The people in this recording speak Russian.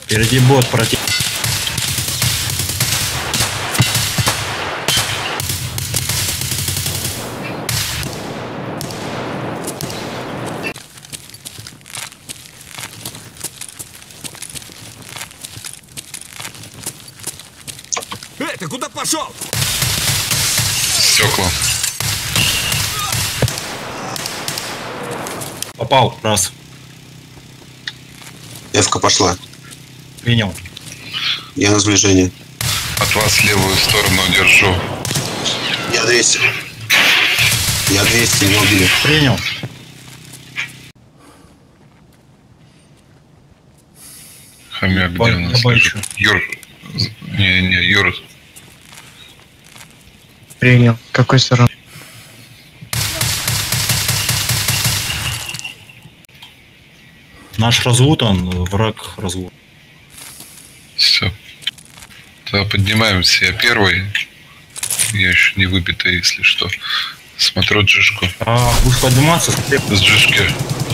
Впереди бот против. Ты куда пошел? Стекла. Попал, раз. Эвка пошла. Принял. Я на сближение. От вас левую сторону держу. Я 200. Я 200, не убили. Принял. Хомяк, где у нас лежит? Юр. Не, Юр. Принял. Какой стороны? Наш разлутан, враг разлут. Все. Тогда поднимаемся. Я первый. Я еще не выбитый, если что. Смотрю джишку. Будешь подниматься? С джишки.